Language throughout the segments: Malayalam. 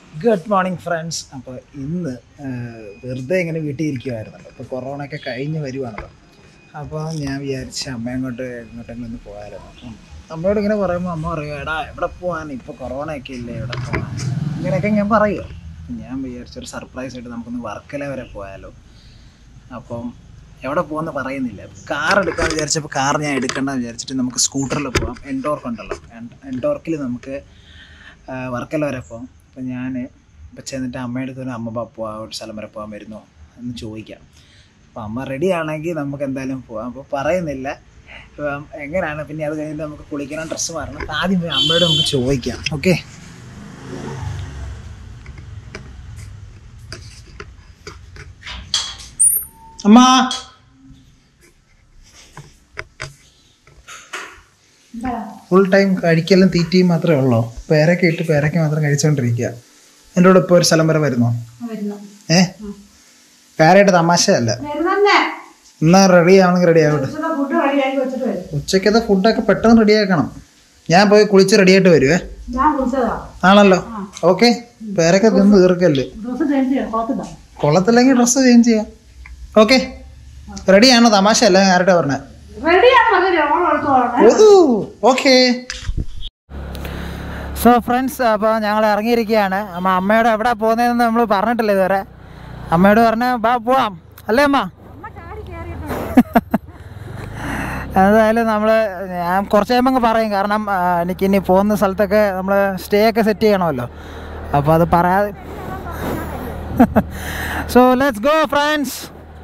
Good morning friends. അപ്പോൾ ഇന്ന് വെറുതെ ഇങ്ങനെ വീട്ടിൽ ഇരിക്കുമായിരുന്നല്ലോ. അപ്പോൾ കൊറോണയൊക്കെ കഴിഞ്ഞ് വരുവാണല്ലോ. അപ്പോൾ ഞാൻ വിചാരിച്ച അമ്മ എങ്ങോട്ടെങ്കിലും ഒന്ന് പോയായിരുന്നു. അമ്മയോട് ഇങ്ങനെ പറയുമ്പോൾ അമ്മ പറയും, എടാ എവിടെ പോകാൻ, ഇപ്പോൾ കൊറോണയൊക്കെ ഇല്ലേ, എവിടെ പോകാൻ, ഇങ്ങനെയൊക്കെ ഞാൻ പറയുമോ. ഞാൻ വിചാരിച്ചൊരു സർപ്രൈസ് ആയിട്ട് നമുക്കൊന്ന് വർക്കല വരെ പോയാലോ. അപ്പം എവിടെ പോകുമെന്ന് പറയുന്നില്ല. കാർ എടുക്കാമെന്ന് വിചാരിച്ചപ്പോൾ കാർ ഞാൻ എടുക്കണ്ടെന്ന് വിചാരിച്ചിട്ട് നമുക്ക് സ്കൂട്ടറിൽ പോകാം. എൻടോർക്ക് ഉണ്ടല്ലോ, എൻടോർക്കിൽ നമുക്ക് വർക്കല വരെ പോകാം. അപ്പോൾ ഞാൻ ഇപ്പോൾ ചെന്നിട്ട് അമ്മയുടെ അടുത്ത് അമ്മ പോവാ ഒരു സ്ഥലം വരെ പോകാൻ വരുന്നോ എന്ന് ചോദിക്കാം. അപ്പോൾ അമ്മ റെഡി ആണെങ്കിൽ നമുക്ക് എന്തായാലും പോകാം. അപ്പോൾ പറയുന്നില്ല എങ്ങനെയാണ്. പിന്നെ അത് കഴിഞ്ഞിട്ട് നമുക്ക് കുളിക്കണം, ഡ്രസ്സ് മാറണം. ആദ്യം പോയി അമ്മയോട് നമുക്ക് ചോദിക്കാം. ഓക്കെ, അമ്മ. ഫുൾ ടൈം കഴിക്കലും തീറ്റയും മാത്രമേ ഉള്ളൂ. പേരക്ക മാത്രം കഴിച്ചുകൊണ്ടിരിക്കുക. എൻ്റെ കൂടെ ഇപ്പോൾ ഒരു സ്ഥലം വരെ വരുന്നോ? പേരായിട്ട് തമാശയല്ല. എന്നാ റെഡി ആവണമെങ്കിൽ റെഡി ആവട്ടെ. ഉച്ചക്കത്തെ ഫുഡൊക്കെ പെട്ടെന്ന് റെഡി ആക്കണം. ഞാൻ പോയി കുളിച്ച് റെഡി ആയിട്ട് വരുവേ. ആണല്ലോ, ഓക്കെ. പേരൊക്കെ തിന്ന് തീർക്കല്ലേ. കൊള്ളത്തില്ലെങ്കിൽ ഡ്രസ്സ് ചേഞ്ച് ചെയ്യാം. ഓക്കെ, റെഡിയാണോ? തമാശയല്ല, ആരുടെ പറഞ്ഞ. ഓക്കെ. സോ ഫ്രണ്ട്സ്, അപ്പോൾ ഞങ്ങൾ ഇറങ്ങിയിരിക്കുകയാണ്. അമ്മയോട് എവിടെ പോകുന്നതെന്ന് നമ്മൾ പറഞ്ഞിട്ടില്ല ഇതുവരെ. അമ്മയോട് പറഞ്ഞാൽ പോവാം അല്ലേ അമ്മ? എന്തായാലും ഞാൻ കുറച്ച് കഴിയുമ്പോൾ പറയും. കാരണം എനിക്കിനി പോകുന്ന സ്ഥലത്തൊക്കെ നമ്മൾ സ്റ്റേ ഒക്കെ സെറ്റ് ചെയ്യണമല്ലോ. അപ്പോൾ അത് പറയാതെ. So let's go friends.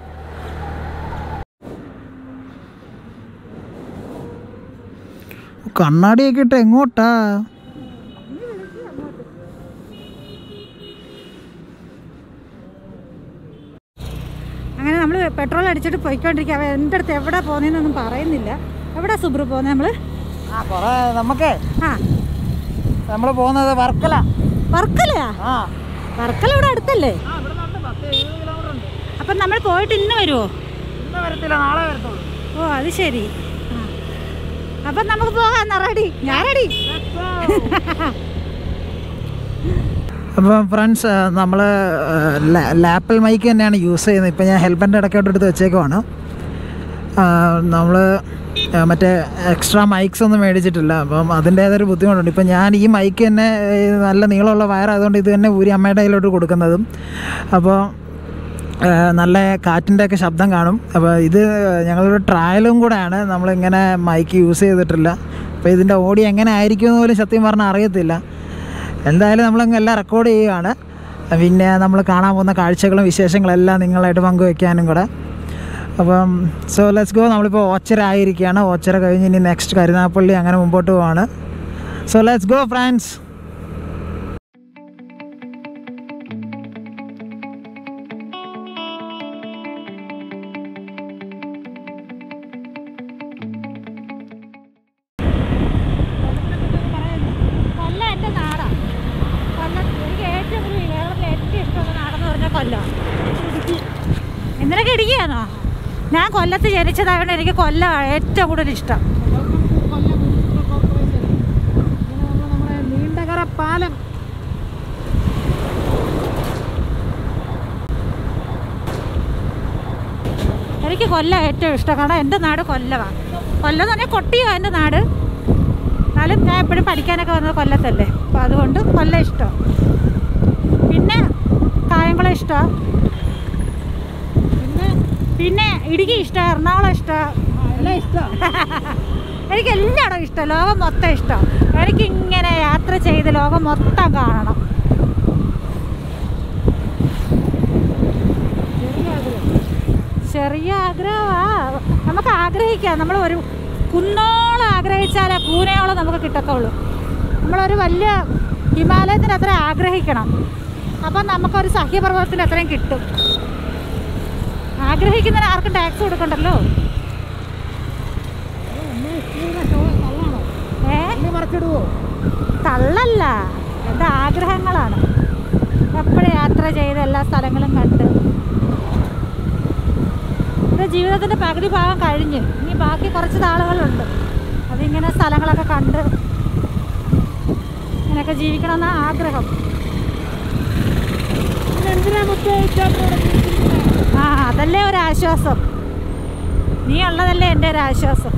കണ്ണാടിയൊക്കെ ഇട്ട് എങ്ങോട്ടാ? അങ്ങനെ നമ്മൾ പെട്രോൾ അടിച്ചിട്ട് പോയിക്കൊണ്ടിരിക്കുക. എൻ്റെ അടുത്ത് എവിടെ പോകുന്നതെന്നൊന്നും പറയുന്നില്ല. എവിടെ സുബ്രു പോകുന്നത്? നമ്മൾ പോകുന്നത് വർക്കല. വർക്കലയാ? വർക്കല ഇവിടെ അടുത്തല്ലേ? അപ്പം നമ്മൾ പോയിട്ട് ഇന്ന് വരുമോ? ഇന്ന് വരത്തില്ല, നാളെ വരത്തുള്ളൂ. ഓ, അത് ശരി. അപ്പം നമുക്ക് പോകാം. റെഡി? ഞാൻ റെഡി. അപ്പം ഫ്രണ്ട്സ്, നമ്മൾ ലാപ്പിൾ മൈക്ക് തന്നെയാണ് യൂസ് ചെയ്യുന്നത്. ഇപ്പം ഞാൻ ഹെൽമെറ്റ് ഇടയ്ക്കോട്ട് എടുത്ത് വെച്ചേക്കുവാണ്. നമ്മൾ മറ്റേ എക്സ്ട്രാ മൈക്സ് ഒന്നും മേടിച്ചിട്ടില്ല. അപ്പം അതിൻ്റേതൊരു ബുദ്ധിമുട്ടുണ്ട്. ഇപ്പം ഞാൻ ഈ മൈക്ക് തന്നെ നല്ല നീളമുള്ള വയറായതുകൊണ്ട് ഇത് തന്നെ ഊരി അമ്മയുടെ കയ്യിലോട്ട് കൊടുക്കുന്നതും. അപ്പോൾ നല്ല കാറ്റിൻ്റെയൊക്കെ ശബ്ദം കാണും. അപ്പോൾ ഇത് ഞങ്ങളൊരു ട്രയലും കൂടെയാണ്. നമ്മളിങ്ങനെ മൈക്ക് യൂസ് ചെയ്തിട്ടില്ല. അപ്പോൾ ഇതിൻ്റെ ഓഡിയോ എങ്ങനെ ആയിരിക്കുമെന്ന് പോലും സത്യം പറഞ്ഞാൽ അറിയത്തില്ല. എന്തായാലും നമ്മളങ്ങ് എല്ലാം റെക്കോർഡ് ചെയ്യുകയാണ്. പിന്നെ നമ്മൾ കാണാൻ പോകുന്ന കാഴ്ചകളും വിശേഷങ്ങളെല്ലാം നിങ്ങളായിട്ട് പങ്കുവയ്ക്കാനും കൂടെ. അപ്പം സോ ലെറ്റ്സ് ഗോ. നമ്മളിപ്പോൾ ഓച്ചിറ ആയിരിക്കുകയാണ്. ഓച്ചിറ കഴിഞ്ഞ് ഇനി നെക്സ്റ്റ് കരുനാഗപ്പള്ളി, അങ്ങനെ മുമ്പോട്ട് പോവാണ്. So let's go friends. എന്തിനൊക്കെ ഇടിക്കുകയാണോ? ഞാൻ കൊല്ലത്ത് ജനിച്ചതായതുകൊണ്ട് എനിക്ക് കൊല്ലം ഏറ്റവും കൂടുതൽ ഇഷ്ടം. നീണ്ടകര പാലം. എനിക്ക് കൊല്ലം ഏറ്റവും ഇഷ്ടം. കാരണം എൻ്റെ നാട് കൊല്ലമാണ്. കൊല്ലം എന്ന് പറഞ്ഞാൽ കൊട്ടിയാണ് എൻ്റെ നാട്. എന്നാലും ഞാൻ എപ്പോഴും പഠിക്കാനൊക്കെ വന്നത് കൊല്ലത്തല്ലേ. അപ്പോൾ അതുകൊണ്ട് കൊല്ലം ഇഷ്ടം. പിന്നെ കായംകുളം ഇഷ്ടമാണ്. പിന്നെ ഇടുക്കി ഇഷ്ടം, എറണാകുളം ഇഷ്ടം, എല്ലാം ഇഷ്ടം. എനിക്ക് എല്ലായിടും ഇഷ്ടം. ലോകം മൊത്തം ഇഷ്ടം. എനിക്കിങ്ങനെ യാത്ര ചെയ്ത് ലോകം മൊത്തം കാണണം. ചെറിയ ആഗ്രഹമാണ്. നമുക്ക് ആഗ്രഹിക്കാം. നമ്മൾ ഒരു കുന്നോളം ആഗ്രഹിച്ചാലേ കൂനയോളം നമുക്ക് കിട്ടത്തുള്ളൂ. നമ്മളൊരു വലിയ ഹിമാലയത്തിന് അത്ര ആഗ്രഹിക്കണം. അപ്പം നമുക്കൊരു സഹ്യപർവ്വതത്തിന് അത്രയും കിട്ടും. ആഗ്രഹിക്കുന്നതിന് ആർക്കും ടാക്സ് കൊടുക്കണ്ടല്ലോ. തള്ളല്ല, എൻ്റെ ആഗ്രഹങ്ങളാണ്. എപ്പോഴും യാത്ര ചെയ്ത് എല്ലാ സ്ഥലങ്ങളും കണ്ട്. എൻ്റെ ജീവിതത്തിൻ്റെ പകുതി ഭാഗം കഴിഞ്ഞ് ഇനി ബാക്കി കുറച്ച് നാളുകളുണ്ട്. അതിങ്ങനെ സ്ഥലങ്ങളൊക്കെ കണ്ട് ഇങ്ങനെയൊക്കെ ജീവിക്കണമെന്നാണ് ആഗ്രഹം. ആ അതല്ലേ ഒരാശ്വാസം. നീ ഉള്ളതല്ലേ എൻ്റെ ഒരു ആശ്വാസം.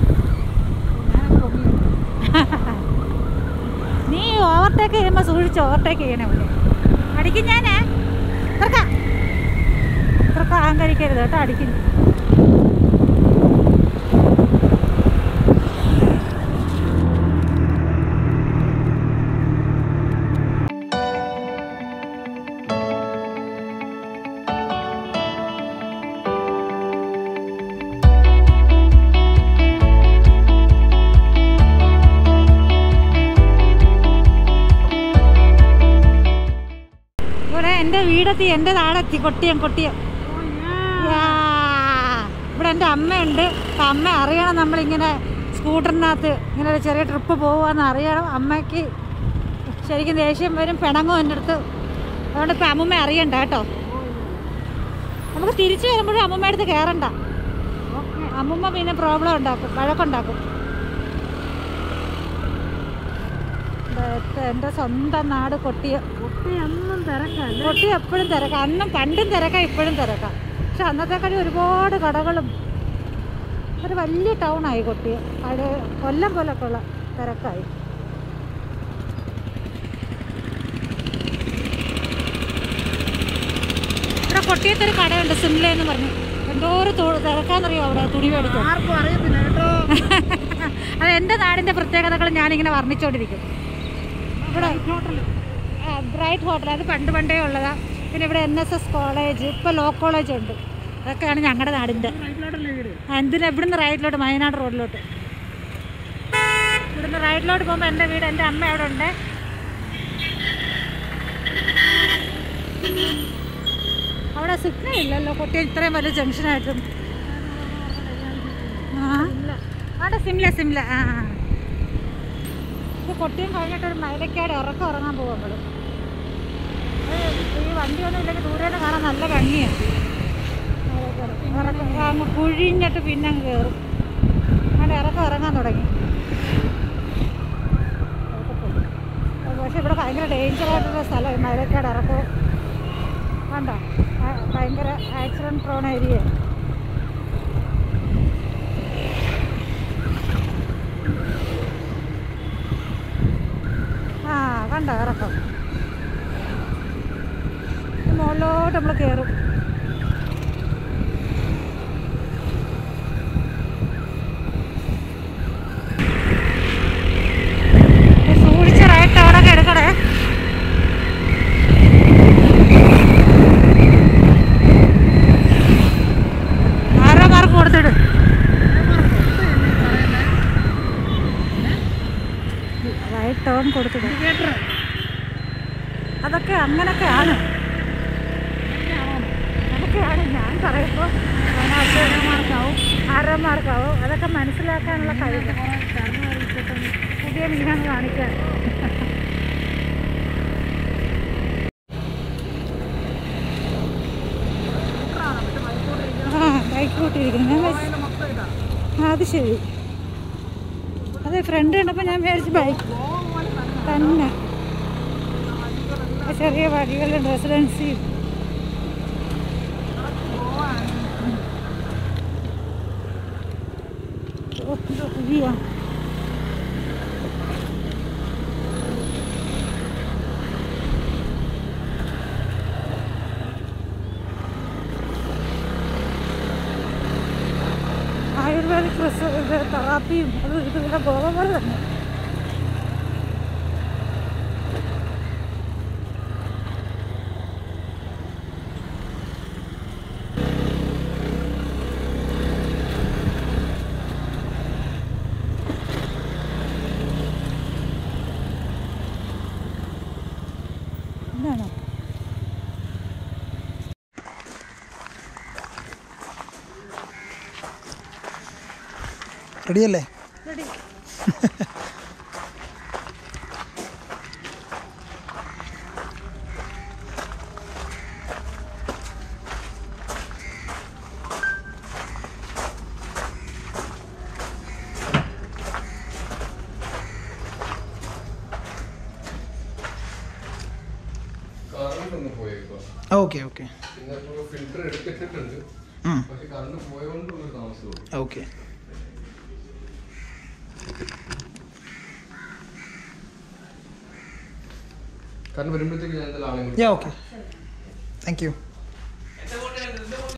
നീ ഓവർടേക്ക് ചെയ്യുമ്പോൾ സൂക്ഷിച്ച് ഓവർടേക്ക് ചെയ്യണേ. ഇവിടെ അടിക്കും ഞാനേ. ഇത്രക്ക അഹങ്കരിക്കരുത് കേട്ടോ. അടിക്കും. എൻ്റെ വീടെത്തി, എൻ്റെ നാടെത്തി. കൊട്ടിയം. ഇവിടെ എൻ്റെ അമ്മയുണ്ട്. അപ്പം അമ്മ അറിയണം നമ്മളിങ്ങനെ സ്കൂട്ടറിനകത്ത് ഇങ്ങനെ ഒരു ചെറിയ ട്രിപ്പ് പോകുകയെന്ന് അറിയണം. അമ്മയ്ക്ക് ശരിക്കും ദേഷ്യം വരും, പിണങ്ങും എൻ്റെ അടുത്ത്. അതുകൊണ്ട് ഇപ്പം അമ്മമ്മ അറിയണ്ട കേട്ടോ. നമുക്ക് തിരിച്ചു വരുമ്പോഴും അമ്മമ്മ അടുത്ത് കയറണ്ട. അമ്മമ്മ പിന്നെ പ്രോബ്ലം ഉണ്ടാക്കും, വഴക്കുണ്ടാക്കും. എൻ്റെ സ്വന്തം നാട് കൊട്ടിയം. ഒന്നും തിരക്കല്ല. കൊട്ടി എപ്പോഴും തിരക്കാം. അന്നും പണ്ടും തിരക്കാം, ഇപ്പോഴും തിരക്കാം. പക്ഷെ അന്നത്തെക്കാളും ഒരുപാട് കടകളും ഒരു വലിയ ടൗണായി കൊട്ടിയം. അത് കൊല്ലം പോലൊക്കെ ഉള്ള തിരക്കായി. ഇവിടെ കൊട്ടിയത്തൊരു കടയുണ്ട്, സിംല എന്ന് പറഞ്ഞു. എന്തോ ഒരു തിരക്കാന്നറിയോ അവിടെ തുണി മേടിക്കാൻ. ആർക്കും അറിയത്തില്ല കേട്ടോ. അത് എൻ്റെ നാടിൻ്റെ പ്രത്യേകതകൾ ഞാനിങ്ങനെ വർണ്ണിച്ചുകൊണ്ടിരിക്കും. ഇവിടെ ബ്രൈറ്റ് ഹോട്ടൽ, അത് പണ്ടേ ഉള്ളതാണ്. പിന്നെ ഇവിടെ NSS കോളേജ്, ഇപ്പോൾ ലോ കോളേജ് ഉണ്ട്. അതൊക്കെയാണ് ഞങ്ങളുടെ നാടിൻ്റെ. എന്തിനാ ഇവിടുന്ന് റൈറ്റിലോട്ട്, വയനാട് റോഡിലോട്ട്. ഇവിടുന്ന് റൈറ്റിലോട്ട് പോകുമ്പോൾ എൻ്റെ വീട്, എൻ്റെ അമ്മ അവിടെ ഉണ്ട്. അവിടെ സിഗ്നൽ ഇല്ലല്ലോ കൊട്ടിയം ഇത്രയും വലിയ ജംഗ്ഷനായിട്ടും. അവിടെ സിംല. ആ ഇത് കൊട്ടിയം കഴിഞ്ഞിട്ടൊരു മൈലക്കാട് ഇറങ്ങാൻ പോകും നമ്മൾ. ഈ വണ്ടിയൊന്നും ഇല്ലെങ്കിൽ ദൂരേന്ന് കാണാൻ നല്ല ഭംഗിയാണ്. അങ്ങ് കുഴിഞ്ഞിട്ട് പിന്നെ അങ്ങ് കയറും. അങ്ങനെ ഇറങ്ങാൻ തുടങ്ങി. പക്ഷെ ഇവിടെ ഭയങ്കര ഡേഞ്ചറായിട്ടുള്ള സ്ഥലം മൈലക്കാട് ഇറക്കവും. കണ്ടോ, ഭയങ്കര ആക്സിഡൻറ്റ് പ്രോൺ ഏരിയ. കണ്ടോ ഇറക്കം. മുകളിലോട്ട് നമ്മൾ കയറും. സൂക്ഷിച്ച് റൈറ്റ് അവിടെ എടുക്കണേ. ആരോ മാർക്ക് കൊടുത്തിട്ട് റൈറ്റ് ടേൺ കൊടുത്തിട്ട്. അതൊക്കെ അങ്ങനൊക്കെയാണ് ഞാൻ പറയുമ്പോൾ. 6 മാർക്കാവും. അതൊക്കെ മനസ്സിലാക്കാനുള്ള കഴിവ് പുതിയ മീനാണ് കാണിക്കാൻ. ബൈക്ക് കൂട്ടിയിരിക്കുന്നു ഞാൻ. അത് ശരി. അതെ, ഫ്രണ്ട് കണ്ടപ്പോൾ ഞാൻ വിചാരിച്ചു ബൈക്ക് തന്നെ. ചെറിയ വഴികളുണ്ട്, റെസിഡൻസി. ആയുർവേദിക് തെറാപ്പിയും അത് ഇതിവിടെ ഗോവ പോലെ തന്നെ. എന്താണോ റെഡിയല്ലേ? റെഡി. കറണ്ട് ഒന്ന് പോയേക്കോ. ഓക്കെ ഓക്കെ പിന്നെ ഫിൽറ്റർ എടുത്തിട്ടുണ്ട്, പക്ഷെ കറണ്ട് പോയതുകൊണ്ടുള്ള താമസമുള്ളൂ. ഓക്കെ. കാരണം വരുമ്പോഴത്തേക്ക് ഞാൻ എന്തായാലും ആളെ ഓക്കെ, താങ്ക് യു.